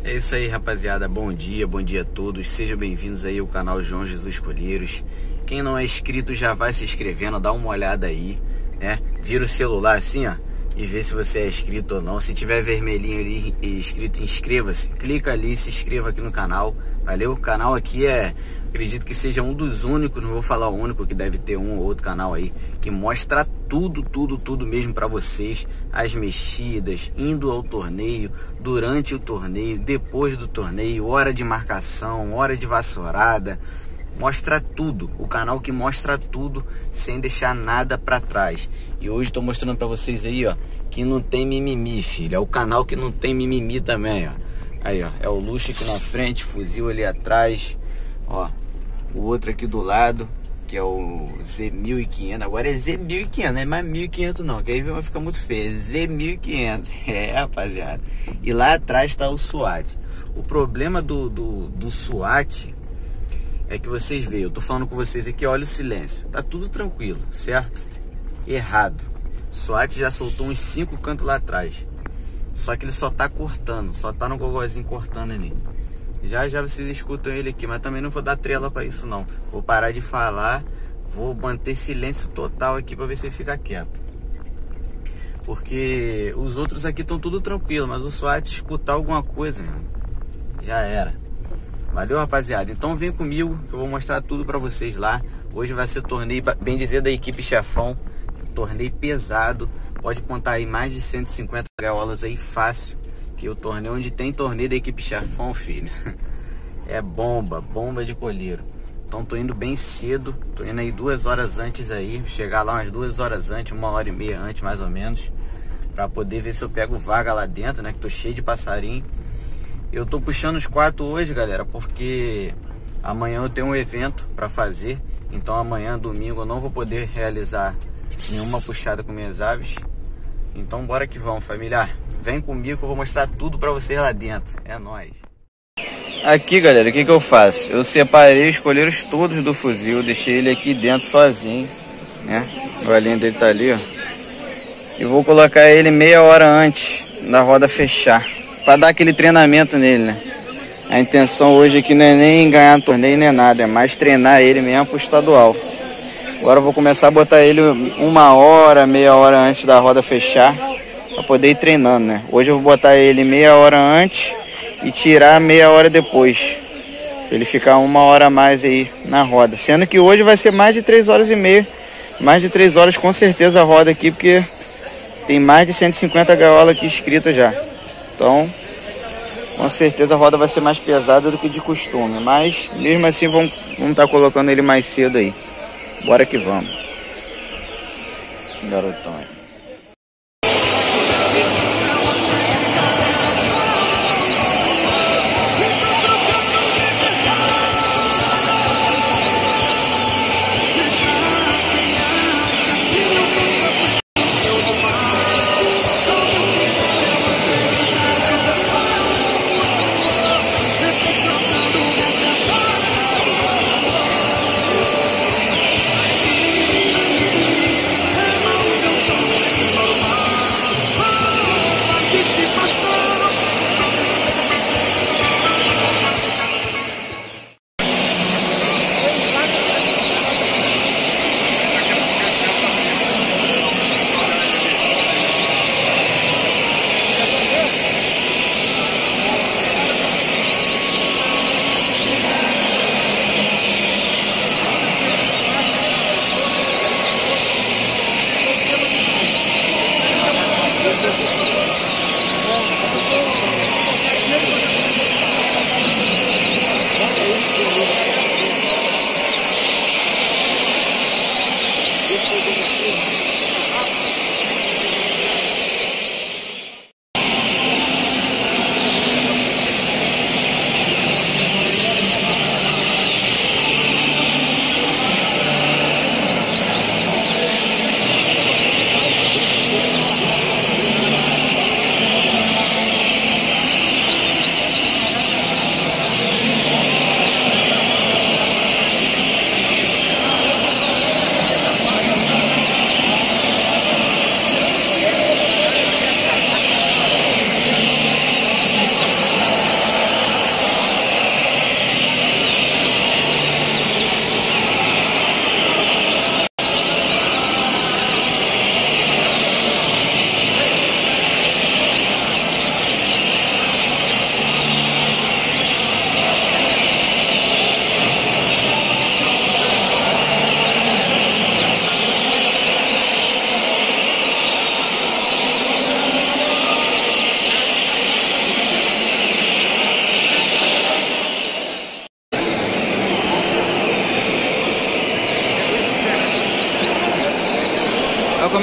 É isso aí, rapaziada, bom dia a todos, sejam bem-vindos aí ao canal João Jesus Colheiros. Quem não é inscrito já vai se inscrevendo, dá uma olhada aí, né? Vira o celular assim, ó, e vê se você é inscrito ou não. Se tiver vermelhinho ali escrito inscreva-se, clica ali e se inscreva aqui no canal, valeu? O canal aqui acredito que seja um dos únicos, não vou falar o único, que deve ter um ou outro canal aí que mostra tudo mesmo pra vocês, as mexidas, indo ao torneio, durante o torneio, depois do torneio, hora de marcação, hora de vassourada, mostra tudo, o canal que mostra tudo sem deixar nada pra trás. E hoje tô mostrando pra vocês aí, ó, que não tem mimimi, filho, é o canal que não tem mimimi também, ó. Aí, ó, é o luxo aqui na frente, fuzil ali atrás, ó, o outro aqui do lado, que é o Z1500. Agora é Z1500, não é mais 1500 não, que aí vai ficar muito feio. Z1500, rapaziada. E lá atrás tá o SWAT. O problema do SWAT é que vocês veem, eu tô falando com vocês aqui, olha o silêncio, tá tudo tranquilo, certo? Errado. O SWAT já soltou uns 5 cantos lá atrás, só que ele só tá cortando, só tá no gogozinho cortando ali. Já vocês escutam ele aqui, mas também não vou dar trela pra isso não. Vou parar de falar, vou manter silêncio total aqui pra ver se ele fica quieto. Porque os outros aqui estão tudo tranquilo, mas o SWAT escutar alguma coisa, meu, já era. Valeu, rapaziada? Então vem comigo que eu vou mostrar tudo pra vocês lá. Hoje vai ser torneio, bem dizer, da equipe Chefão. Torneio pesado, pode contar aí mais de 150 gaiolas aí fácil. Que o torneio, onde tem torneio da equipe Chefão, filho, é bomba de colheiro. Então tô indo bem cedo, tô indo aí 2 horas antes aí, chegar lá umas 2 horas antes, 1h30 antes mais ou menos, pra poder ver se eu pego vaga lá dentro, né, que tô cheio de passarinho. Eu tô puxando os 4 hoje, galera, porque amanhã eu tenho um evento pra fazer, então amanhã, domingo, eu não vou poder realizar nenhuma puxada com minhas aves. Então bora que vamos, família. Vem comigo que eu vou mostrar tudo pra vocês lá dentro. É nóis. Aqui, galera, o que eu faço? Eu separei os colheiros todos do fuzil. Deixei ele aqui dentro sozinho, né? O galinho dele tá ali, ó. E vou colocar ele meia hora antes da roda fechar, pra dar aquele treinamento nele, né? A intenção hoje aqui não é nem ganhar torneio nem nada, é mais treinar ele mesmo pro estadual. Agora eu vou começar a botar ele 1 hora, meia hora antes da roda fechar, para poder ir treinando, né? Hoje eu vou botar ele meia hora antes e tirar meia hora depois, pra ele ficar 1 hora a mais aí na roda. Sendo que hoje vai ser mais de 3 horas e meia, mais de 3 horas com certeza a roda aqui, porque tem mais de 150 gaiolas aqui inscritas já. Então, com certeza a roda vai ser mais pesada do que de costume, mas mesmo assim vamos estar colocando ele mais cedo aí. Bora que vamos, garotão.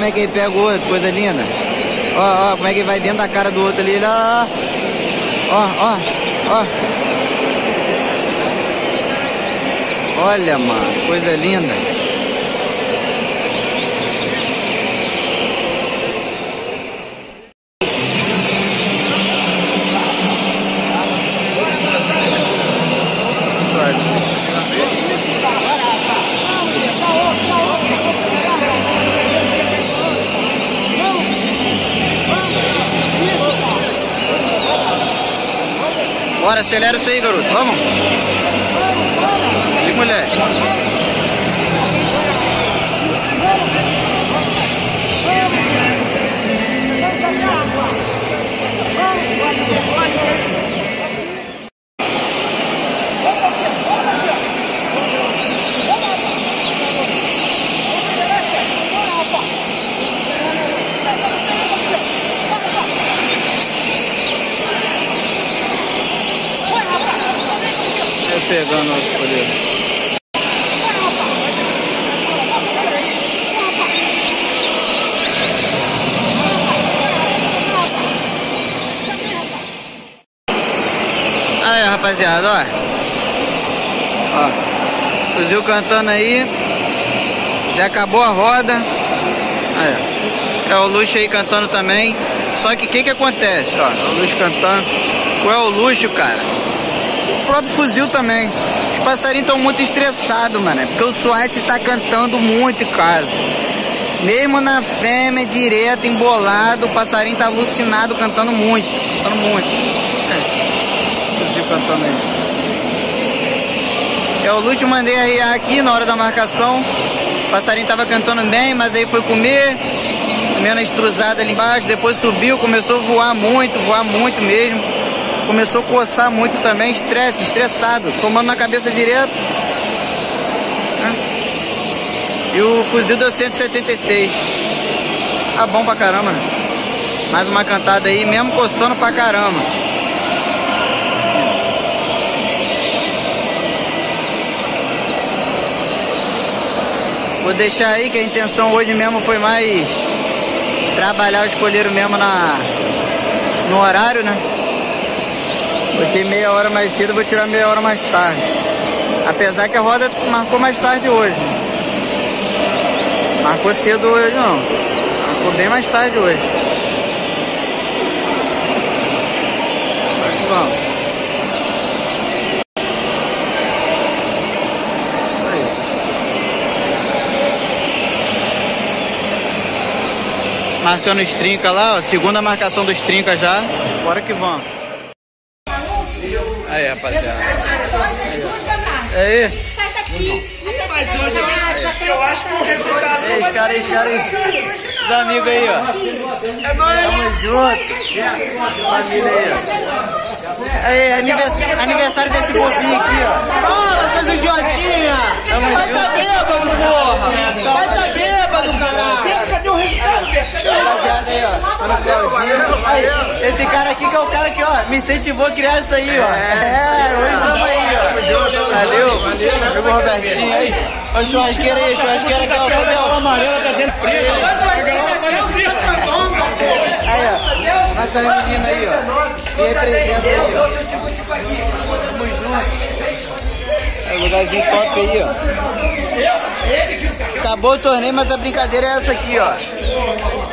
como é que ele pega o outro, coisa linda. Ó, ó, como é que ele vai dentro da cara do outro ali. Ó, ó, ó. Olha, mano, coisa linda. Bora, acelera isso aí, garoto. Vamos. E mulher. Pegando o escolher. Aí, rapaziada, ó. Ó. Fuzil cantando aí. Já acabou a roda. Aí, ó. É o Luxo aí cantando também. Só que o que acontece? Ó, o Luxo cantando. Qual é o Luxo, cara? O próprio fuzil também. Os passarinhos estão muito estressados, mano. É porque o SWAT tá cantando muito, cara. Mesmo na fêmea, direto, embolado, o passarinho tá alucinado, cantando muito. Cantando muito. É. Fuzil cantando aí. É o Luxo, mandei arriar aqui na hora da marcação. O passarinho tava cantando bem, mas aí foi comer. Comendo a estruzada ali embaixo. Depois subiu, começou a voar muito mesmo. Começou a coçar muito também, estressado, tomando na cabeça direto. E o fuzil deu 176. Tá bom pra caramba, né? Mais uma cantada aí, mesmo coçando pra caramba. Vou deixar aí que a intenção hoje mesmo foi mais trabalhar o escolheiro mesmo no horário, né? Botei meia hora mais cedo, vou tirar meia hora mais tarde. Apesar que a roda marcou mais tarde hoje. Marcou cedo hoje não. Marcou bem mais tarde hoje. Vamos. Aí. Marcando os trincas lá, ó. Segunda marcação dos trincas já. Bora que vamos. Aí, rapaziada. Aí. Sai daqui. Mas hoje eu acho que o resultado Ei, os caras aí. Os amigos aí, ó. é nóis. Tamo junto. Família aí, ó. Aí, aniversário desse bobinho aqui, ó. Fala, seus idiotinha! Vai tá bêbado, porra! Vai tá bêbado, caralho! Cadê o resultado? Rapaziada aí, ó. Tá no Claudinho. Aí, esse cara aqui que é o cara que, ó, me incentivou a criar isso aí, ó. Hoje tamo aí, ó. Valeu. Pegou o Robertinho aí. Ó, o churrasqueiro aí, churrasqueira aqui, ó. Cadê o amarelo tá dentro preto? Aí, ó. Nossa menina aí, ó. E representa aí, ó. Tamo junto. É um lugarzinho top aí, ó. Acabou o torneio, mas a brincadeira é essa aqui, ó.